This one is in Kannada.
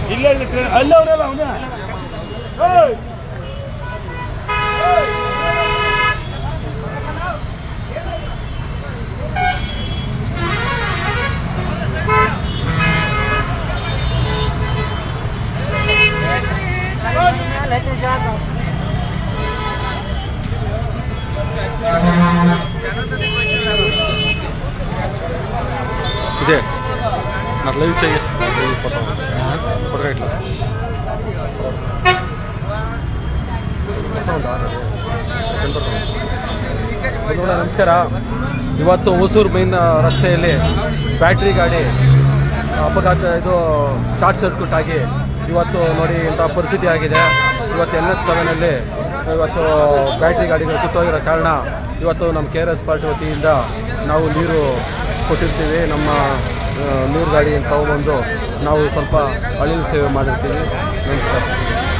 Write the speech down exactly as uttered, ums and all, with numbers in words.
ಇಲ್ಲೇ ಅಲ್ಲ ಅವರಲ್ಲ ಅವನೇ ಇದೆ నాకు లైవ్ చేయి ఫోటో ఫోటో ఇట్లా ನಮಸ್ಕಾರ. ಇವತ್ತು ಹೊಸೂರು ಮೈನ್ ರಸ್ತೆಯಲ್ಲಿ ಬ್ಯಾಟ್ರಿ ಗಾಡಿ ಅಪಘಾತ ಇದು ಶಾರ್ಟ್ ಸರ್ಕ್ಯೂಟ್ ಆಗಿ ಇವತ್ತು ನೋಡಿ ಇಂಥ ಪರಿಸ್ಥಿತಿ ಆಗಿದೆ. ಇವತ್ತು ಎನ್ ಎಚ್ ಸೆವೆನಲ್ಲಿ ಇವತ್ತು ಬ್ಯಾಟ್ರಿ ಗಾಡಿಗಳು ಸುತ್ತೋಗಿರೋ ಕಾರಣ ಇವತ್ತು ನಮ್ಮ ಕೆ ಆರ್ ಎಸ್ ಪಾರ್ಟಿ ವತಿಯಿಂದ ನಾವು ನೀರು ಕೊಟ್ಟಿರ್ತೀವಿ. ನಮ್ಮ ನೀರು ಗಾಡಿ ತಗೊಂಬಂದು ನಾವು ಸ್ವಲ್ಪ ಅಳಿಲು ಸೇವೆ ಮಾಡಿರ್ತೀವಿ. ನಮಸ್ಕಾರ.